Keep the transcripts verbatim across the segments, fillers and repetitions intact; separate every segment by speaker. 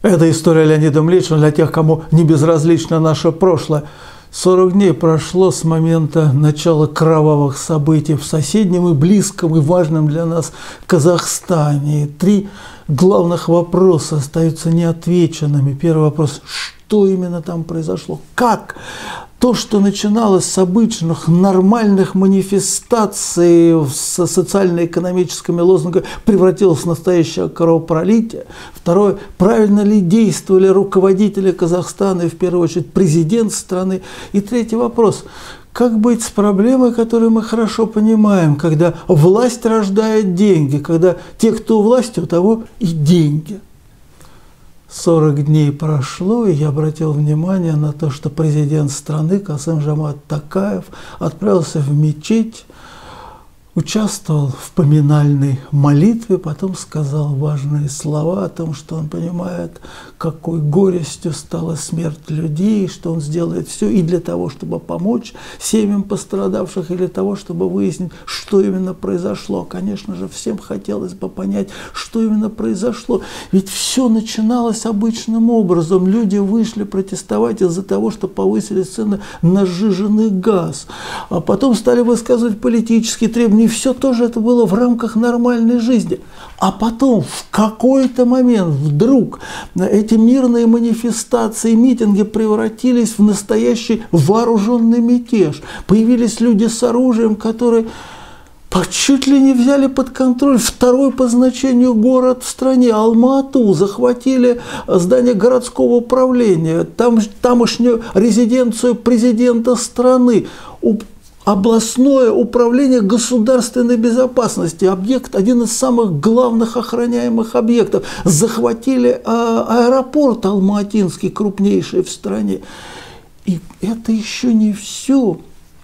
Speaker 1: Это история Леонида Млечина для тех, кому не безразлично наше прошлое. сорок дней прошло с момента начала кровавых событий в соседнем и близком и важном для нас Казахстане. И три главных вопроса остаются неотвеченными. Первый вопрос – что именно там произошло? Как? То, что начиналось с обычных нормальных манифестаций с социально-экономическими лозунгами, превратилось в настоящее кровопролитие. Второе, правильно ли действовали руководители Казахстана и в первую очередь президент страны. И третий вопрос, как быть с проблемой, которую мы хорошо понимаем, когда власть рождает деньги, когда те, кто у власти, у того и деньги. сорок дней прошло, и я обратил внимание на то, что президент страны Касым-Жомарт Токаев отправился в мечеть, участвовал в поминальной молитве, потом сказал важные слова о том, что он понимает, какой горестью стала смерть людей, что он сделает все и для того, чтобы помочь семьям пострадавших, и для того, чтобы выяснить, что именно произошло. Конечно же, всем хотелось бы понять, что именно произошло. Ведь все начиналось обычным образом. Люди вышли протестовать из-за того, что повысили цены на сжиженный газ. А потом стали высказывать политические требования. И все тоже это было в рамках нормальной жизни. А потом в какой-то момент вдруг эти мирные манифестации, митинги превратились в настоящий вооруженный мятеж. Появились люди с оружием, которые чуть ли не взяли под контроль второй по значению город в стране, Алма-Ату, захватили здание городского управления, там, тамошнюю резиденцию президента страны, областное управление государственной безопасности, объект, один из самых главных охраняемых объектов. Захватили а, аэропорт Алма-Атинский, крупнейший в стране. И это еще не все.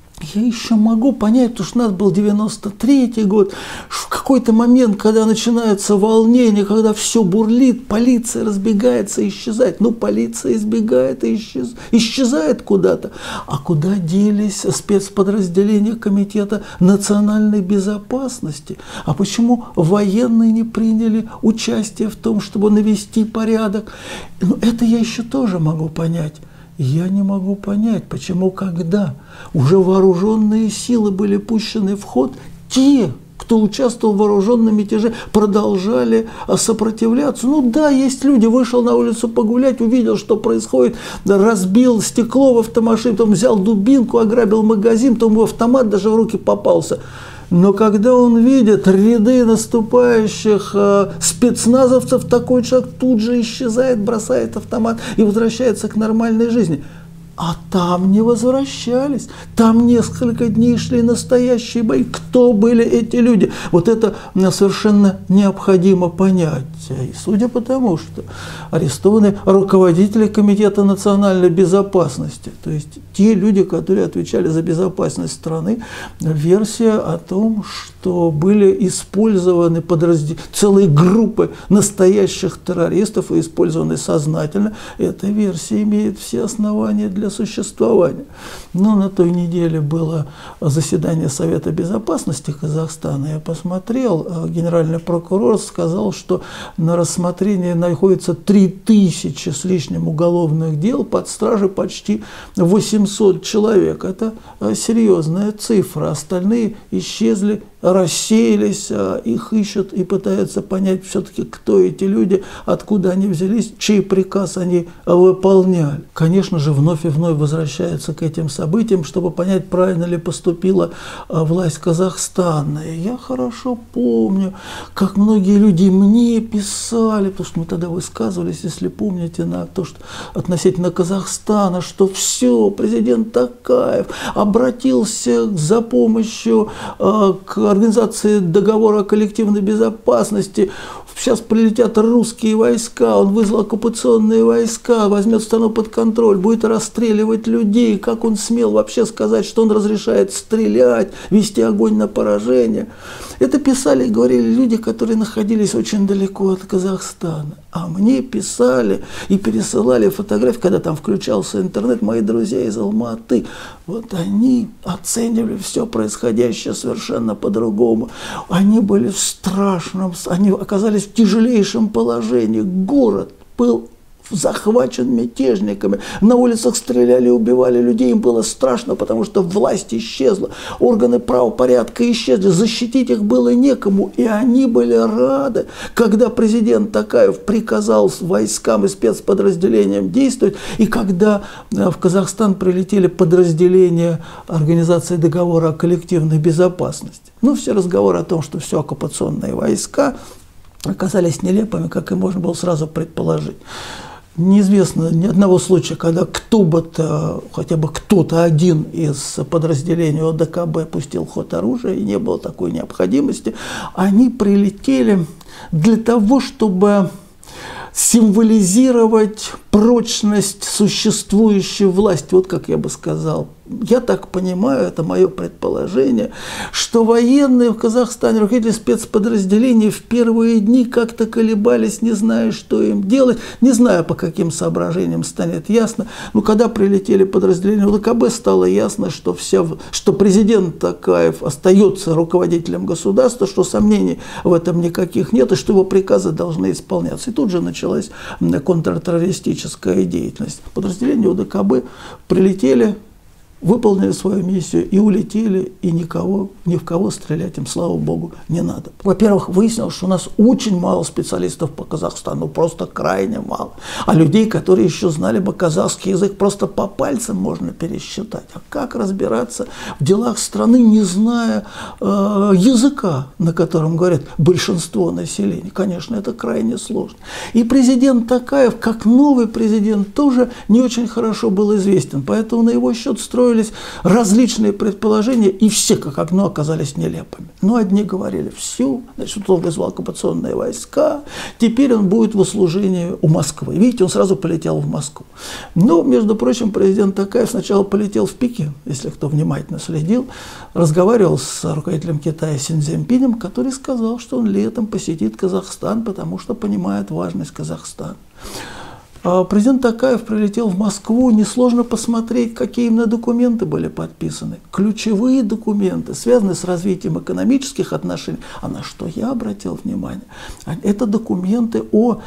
Speaker 1: Я еще могу понять, потому что у нас был девяносто третий год, в какой-то момент, когда начинается волнение, когда все бурлит, полиция разбегается, исчезает. Ну, полиция избегает и исчез... исчезает куда-то. А куда делись спецподразделения Комитета национальной безопасности? А почему военные не приняли участие в том, чтобы навести порядок? Ну, это я еще тоже могу понять. Я не могу понять, почему, когда уже вооруженные силы были пущены в ход, те, кто участвовал в вооруженном мятеже, продолжали сопротивляться. Ну да, есть люди, вышел на улицу погулять, увидел, что происходит, разбил стекло в автомашине, потом взял дубинку, ограбил магазин, потом ему автомат даже в руки попался. Но когда он видит ряды наступающих э, спецназовцев, такой человек тут же исчезает, бросает автомат и возвращается к нормальной жизни. А там не возвращались. Там несколько дней шли настоящие бои. Кто были эти люди? Вот это совершенно необходимо понять. И судя по тому, что арестованы руководители Комитета национальной безопасности, то есть те люди, которые отвечали за безопасность страны, версия о том, что были использованы подразд... целые группы настоящих террористов и использованы сознательно, эта версия имеет все основания для существования. Но на той неделе было заседание Совета безопасности Казахстана. Я посмотрел, генеральный прокурор сказал, что на рассмотрении находится три тысячи с лишним уголовных дел, под стражей почти восемьсот человек. Это серьезная цифра. Остальные исчезли, рассеялись, их ищут и пытаются понять все-таки, кто эти люди, откуда они взялись, чей приказ они выполняли. Конечно же, вновь и вновь возвращаются к этим событиям, чтобы понять, правильно ли поступила власть Казахстана. И я хорошо помню, как многие люди мне писали, потому что мы тогда высказывались, если помните, на то, что относительно Казахстана, что все, президент Токаев обратился за помощью э, к организации договора о коллективной безопасности. Сейчас прилетят русские войска, он вызвал оккупационные войска, возьмет страну под контроль, будет расстреливать людей. Как он смел вообще сказать, что он разрешает стрелять, вести огонь на поражение? Это писали и говорили люди, которые находились очень далеко от Казахстана. А мне писали и пересылали фотографии, когда там включался интернет, мои друзья из Алма-Аты. Вот они оценивали все происходящее совершенно по-другому. Они были в страшном, они оказались в тяжелейшем положении. Город был захвачен мятежниками, на улицах стреляли, убивали людей, им было страшно, потому что власть исчезла, органы правопорядка исчезли, защитить их было некому, и они были рады, когда президент Токаев приказал войскам и спецподразделениям действовать, и когда в Казахстан прилетели подразделения Организации договора о коллективной безопасности. Ну, все разговоры о том, что все оккупационные войска, оказались нелепыми, как и можно было сразу предположить. Неизвестно ни одного случая, когда кто бы то, хотя бы кто-то один из подразделений О Дэ Ка Бэ пустил в ход оружия, и не было такой необходимости. Они прилетели для того, чтобы символизировать прочность существующей власти, вот как я бы сказал. Я так понимаю, это мое предположение, что военные в Казахстане, руководители спецподразделений в первые дни как-то колебались, не зная, что им делать, не зная, по каким соображениям станет ясно. Но когда прилетели подразделения О Дэ Ка Бэ, стало ясно, что, вся, что президент Токаев остается руководителем государства, что сомнений в этом никаких нет, и что его приказы должны исполняться. И тут же началась контртеррористическая деятельность. Подразделения О Дэ Ка Бэ прилетели, выполнили свою миссию и улетели, и никого, ни в кого стрелять им, слава богу, не надо. Во-первых, выяснилось, что у нас очень мало специалистов по Казахстану, просто крайне мало. А людей, которые еще знали бы казахский язык, просто по пальцам можно пересчитать. А как разбираться в делах страны, не зная э, языка, на котором говорят большинство населения? Конечно, это крайне сложно. И президент Токаев, как новый президент, тоже не очень хорошо был известен, поэтому на его счет строили различные предположения, и все как одно оказались нелепыми. Но одни говорили, все, значит, он вызвал оккупационные войска, теперь он будет в услужении у Москвы. Видите, он сразу полетел в Москву. Но, между прочим, президент Токаев сначала полетел в Пекин, если кто внимательно следил, разговаривал с руководителем Китая Си Цзиньпинем, который сказал, что он летом посетит Казахстан, потому что понимает важность Казахстана. Президент Токаев прилетел в Москву, несложно посмотреть, какие именно документы были подписаны. Ключевые документы, связанные с развитием экономических отношений. А на что я обратил внимание? Это документы о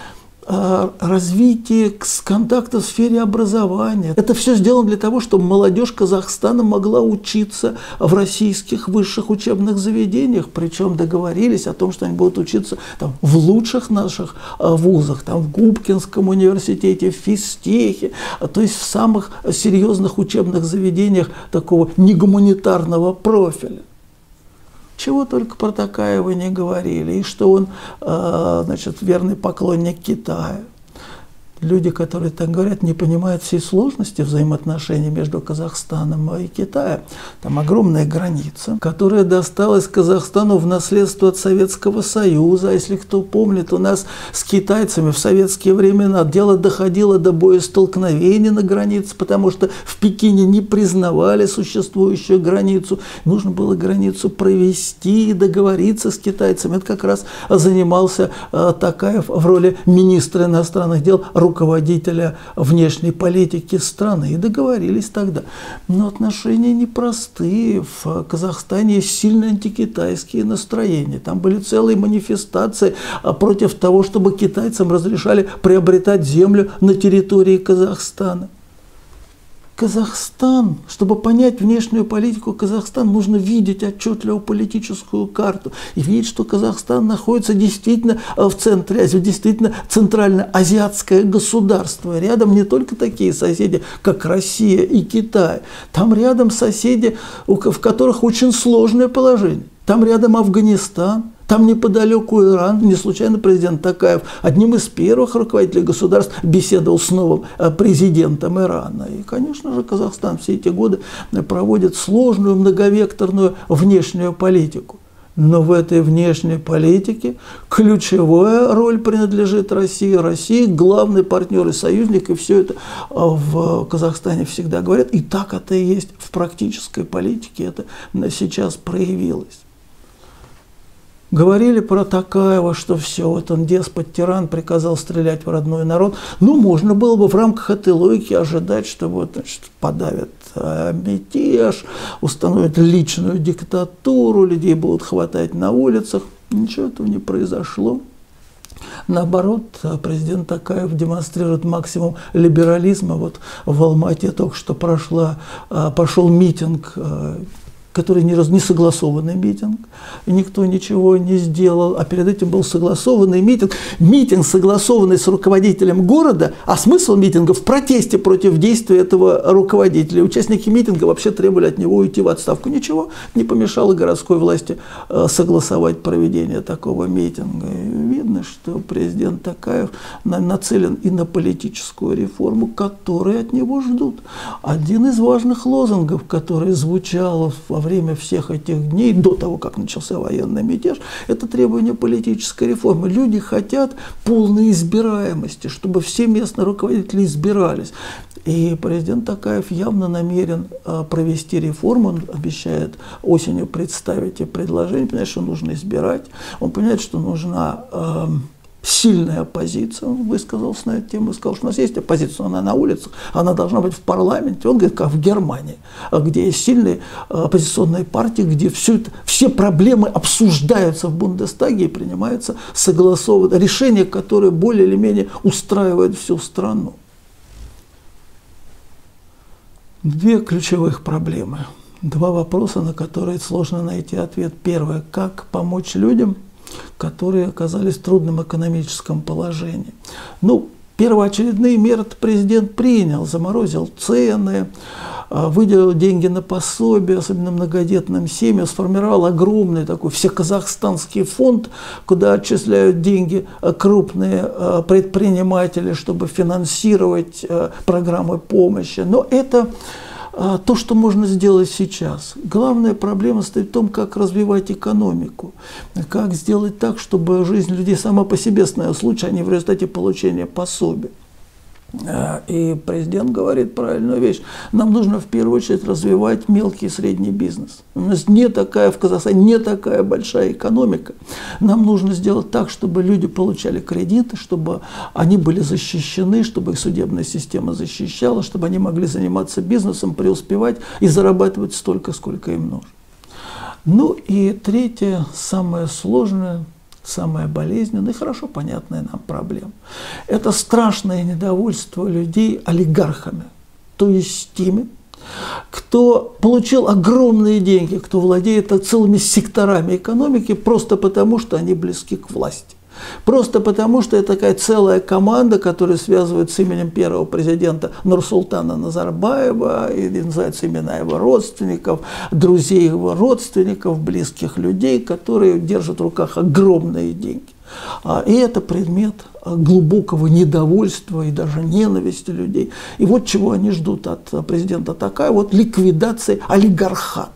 Speaker 1: развитии контакта в сфере образования. Это все сделано для того, чтобы молодежь Казахстана могла учиться в российских высших учебных заведениях, причем договорились о том, что они будут учиться там, в лучших наших вузах, там, в Губкинском университете, в физтехе, то есть в самых серьезных учебных заведениях такого негуманитарного профиля. Чего только про Токаева не говорили, и что он, э, значит, верный поклонник Китая. Люди, которые так говорят, не понимают всей сложности взаимоотношений между Казахстаном и Китаем. Там огромная граница, которая досталась Казахстану в наследство от Советского Союза. А если кто помнит, у нас с китайцами в советские времена дело доходило до боестолкновений на границе, потому что в Пекине не признавали существующую границу. Нужно было границу провести, договориться с китайцами. Это как раз занимался э, Токаев в роли министра иностранных дел, руководителя внешней политики страны, и договорились тогда. Но отношения непростые. В Казахстане есть сильно антикитайские настроения. Там были целые манифестации против того, чтобы китайцам разрешали приобретать землю на территории Казахстана. Казахстан, чтобы понять внешнюю политику Казахстана, нужно видеть отчетливо политическую карту и видеть, что Казахстан находится действительно в центре Азии, действительно центральноазиатское государство. Рядом не только такие соседи, как Россия и Китай. Там рядом соседи, в которых очень сложное положение. Там рядом Афганистан. Там неподалеку Иран. Не случайно президент Токаев одним из первых руководителей государств беседовал с новым президентом Ирана. И, конечно же, Казахстан все эти годы проводит сложную многовекторную внешнюю политику. Но в этой внешней политике ключевая роль принадлежит России. Россия главный партнер и союзник, и все это в Казахстане всегда говорят. И так это и есть в практической политике, это сейчас проявилось. Говорили про Токаева, что все, вот он деспот-тиран, приказал стрелять в родной народ. Ну, можно было бы в рамках этой логики ожидать, что вот, значит, подавят мятеж, установят личную диктатуру, людей будут хватать на улицах. Ничего этого не произошло. Наоборот, президент Токаев демонстрирует максимум либерализма. Вот в Алмате только что прошла, пошел митинг, который не, раз, не согласованный митинг, и никто ничего не сделал, а перед этим был согласованный митинг. Митинг, согласованный с руководителем города, а смысл митинга в протесте против действия этого руководителя. Участники митинга вообще требовали от него уйти в отставку. Ничего не помешало городской власти согласовать проведение такого митинга. И видно, что президент Токаев нацелен и на политическую реформу, которую от него ждут. Один из важных лозунгов, который звучал в время всех этих дней, до того, как начался военный мятеж, это требование политической реформы. Люди хотят полной избираемости, чтобы все местные руководители избирались. И президент Токаев явно намерен провести реформу. Он обещает осенью представить и предложение. Он понимает, что нужно избирать. Он понимает, что нужна э, сильная оппозиция. Он высказался на эту тему, сказал, что у нас есть оппозиция, она на улицах, она должна быть в парламенте. Он говорит, как в Германии, где есть сильные оппозиционные партии, где все, это, все проблемы обсуждаются в Бундестаге и принимаются согласованные решения, которые более или менее устраивают всю страну. Две ключевых проблемы, два вопроса, на которые сложно найти ответ. Первое, как помочь людям, которые оказались в трудном экономическом положении. Ну, первоочередные меры президент принял, заморозил цены, выделил деньги на пособие, особенно многодетным семьям, сформировал огромный такой всеказахстанский фонд, куда отчисляют деньги крупные предприниматели, чтобы финансировать программы помощи. Но это то, что можно сделать сейчас. Главная проблема стоит в том, как развивать экономику, как сделать так, чтобы жизнь людей сама по себе становилась лучше, а не в результате получения пособия. И президент говорит правильную вещь. Нам нужно в первую очередь развивать мелкий и средний бизнес. У нас не такая в Казахстане, не такая большая экономика. Нам нужно сделать так, чтобы люди получали кредиты, чтобы они были защищены, чтобы их судебная система защищала, чтобы они могли заниматься бизнесом, преуспевать и зарабатывать столько, сколько им нужно. Ну и третье, самое сложное, самая болезненная и хорошо понятная нам проблема. Это страшное недовольство людей олигархами, то есть теми, кто получил огромные деньги, кто владеет целыми секторами экономики просто потому, что они близки к власти. Просто потому, что это такая целая команда, которая связывает с именем первого президента Нурсултана Назарбаева, и называются имена его родственников, друзей его родственников, близких людей, которые держат в руках огромные деньги. И это предмет глубокого недовольства и даже ненависти людей. И вот чего они ждут от президента Токаева, вот ликвидации олигархата.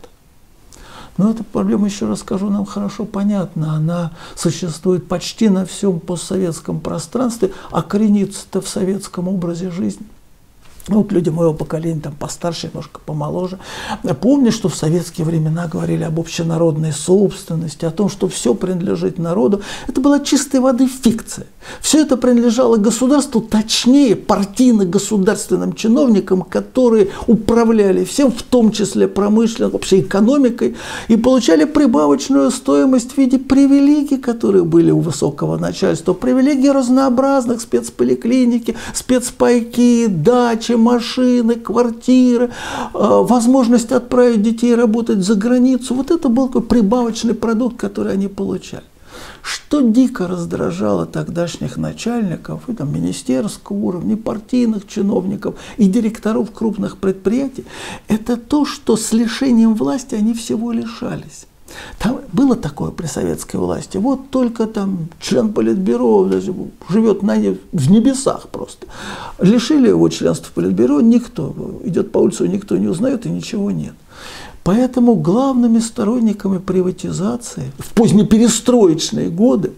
Speaker 1: Но эта проблема, еще раз скажу, нам хорошо понятна. Она существует почти на всем постсоветском пространстве, а коренится-то в советском образе жизни. Вот люди моего поколения, там постарше, немножко помоложе, помнят, что в советские времена говорили об общенародной собственности, о том, что все принадлежит народу. Это была чистой воды фикция. Все это принадлежало государству, точнее партийно-государственным чиновникам, которые управляли всем, в том числе промышленной, вообще экономикой, и получали прибавочную стоимость в виде привилегий, которые были у высокого начальства. Привилегии разнообразных, спецполиклиники, спецпайки, дачи, машины, квартиры, возможность отправить детей работать за границу. Вот это был такой прибавочный продукт, который они получали. Что дико раздражало тогдашних начальников, и там министерского уровня, и партийных чиновников, и директоров крупных предприятий, это то, что с лишением власти они всего лишались. Там было такое при советской власти, вот только там член политбюро живет на не, в небесах просто. Лишили его членства в политбюро, никто, идет по улице, никто не узнает и ничего нет. Поэтому главными сторонниками приватизации в позднеперестроечные годы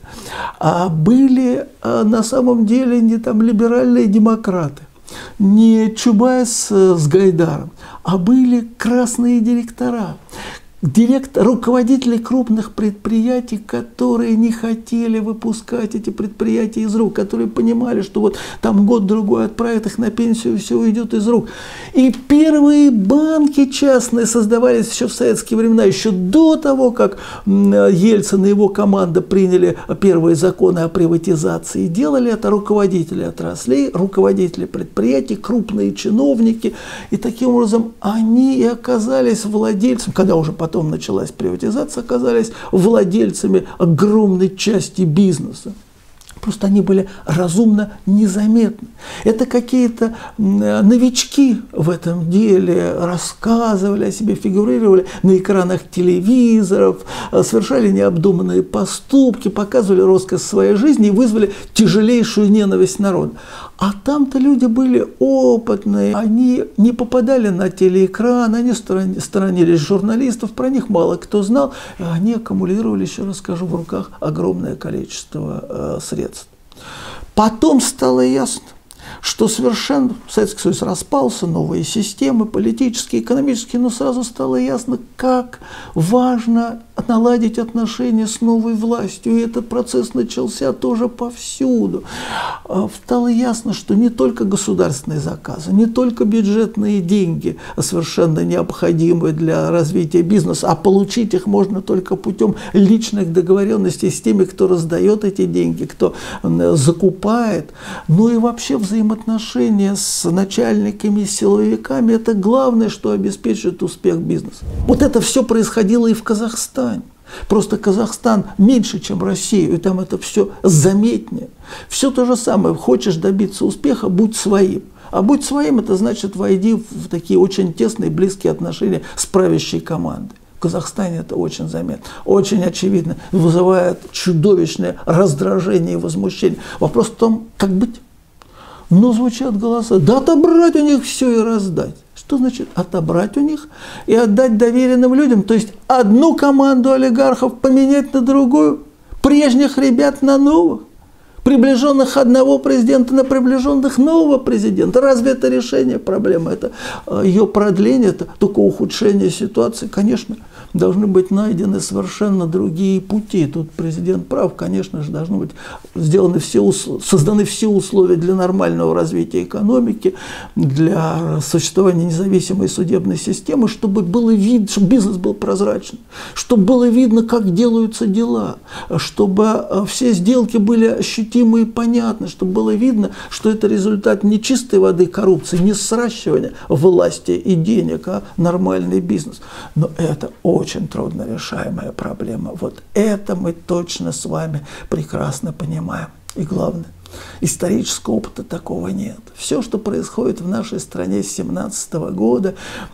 Speaker 1: были на самом деле не там либеральные демократы, не Чубайс с Гайдаром, а были красные директора, директор, руководители крупных предприятий, которые не хотели выпускать эти предприятия из рук, которые понимали, что вот там год-другой отправят их на пенсию, и все уйдет из рук. И первые банки частные создавались еще в советские времена, еще до того, как Ельцин и его команда приняли первые законы о приватизации. И делали это руководители отраслей, руководители предприятий, крупные чиновники. И таким образом они и оказались владельцами, когда уже потом началась приватизация, оказались владельцами огромной части бизнеса. Просто они были разумно незаметны. Это какие-то новички в этом деле рассказывали о себе, фигурировали на экранах телевизоров, совершали необдуманные поступки, показывали роскошь своей жизни и вызвали тяжелейшую ненависть народа. А там-то люди были опытные, они не попадали на телеэкран, они сторонились журналистов, про них мало кто знал, и они аккумулировали, еще раз скажу, в руках огромное количество э, средств. Потом стало ясно, что совершенно Советский Союз распался, новые системы, политические, экономические, но сразу стало ясно, как важно наладить отношения с новой властью. И этот процесс начался тоже повсюду. Стало ясно, что не только государственные заказы, не только бюджетные деньги совершенно необходимы для развития бизнеса, а получить их можно только путем личных договоренностей с теми, кто раздает эти деньги, кто закупает. Ну и вообще взаимоотношения с начальниками, с силовиками – это главное, что обеспечивает успех бизнеса. Вот это все происходило и в Казахстане. Просто Казахстан меньше, чем Россия, и там это все заметнее. Все то же самое. Хочешь добиться успеха – будь своим. А будь своим – это значит войди в такие очень тесные, близкие отношения с правящей командой. В Казахстане это очень заметно, очень очевидно, вызывает чудовищное раздражение и возмущение. Вопрос в том, как быть. Но звучат голоса: да отобрать у них все и раздать. Что значит отобрать у них и отдать доверенным людям? То есть одну команду олигархов поменять на другую, прежних ребят на новых, приближенных одного президента на приближенных нового президента. Разве это решение проблемы? Это ее продление, это только ухудшение ситуации? Конечно, должны быть найдены совершенно другие пути. Тут президент прав, конечно же, должны быть сделаны все, созданы все условия для нормального развития экономики, для существования независимой судебной системы, чтобы было видно, чтобы бизнес был прозрачным, чтобы было видно, как делаются дела, чтобы все сделки были ощутимы и понятно, чтобы было видно, что это результат не чистой воды коррупции, не сращивания власти и денег, а нормальный бизнес. Но это очень трудно решаемая проблема. Вот это мы точно с вами прекрасно понимаем. И главное, исторического опыта такого нет. Все, что происходит в нашей стране с семнадцатого года,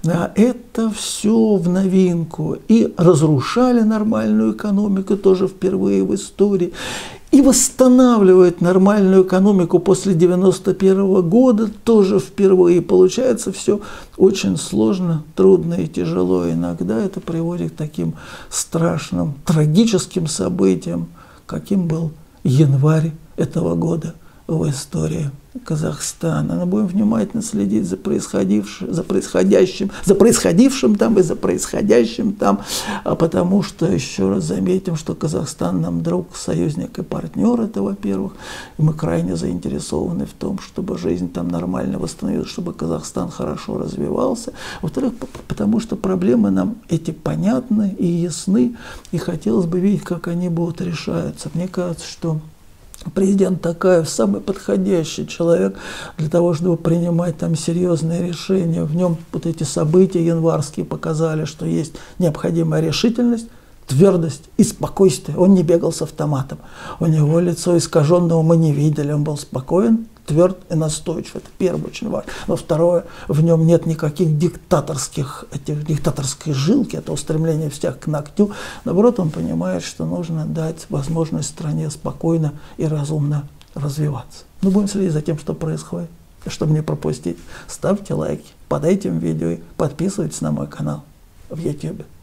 Speaker 1: это все в новинку. И разрушали нормальную экономику тоже впервые в истории. И восстанавливает нормальную экономику после девяносто первого года тоже впервые. Получается все очень сложно, трудно и тяжело. Иногда это приводит к таким страшным, трагическим событиям, каким был январь этого года в истории Казахстана. Но будем внимательно следить за происходившим, за происходящим, за происходившим там и за происходящим там, потому что, еще раз заметим, что Казахстан нам друг, союзник и партнер, это во-первых, и мы крайне заинтересованы в том, чтобы жизнь там нормально восстановилась, чтобы Казахстан хорошо развивался. Во-вторых, потому что проблемы нам эти понятны и ясны, и хотелось бы видеть, как они будут решаться. Мне кажется, что президент Токаев самый подходящий человек для того, чтобы принимать там серьезные решения. В нем вот эти события январские показали, что есть необходимая решительность, твердость и спокойствие. Он не бегал с автоматом. У него лицо искаженного мы не видели. Он был спокоен, тверд и настойчив. Это первое, очень важно. Но второе, в нем нет никаких диктаторских, этих, диктаторской жилки, это устремление всех к ногтю. Наоборот, он понимает, что нужно дать возможность стране спокойно и разумно развиваться. Мы будем следить за тем, что происходит. И чтобы не пропустить, ставьте лайки под этим видео и подписывайтесь на мой канал в ютубе.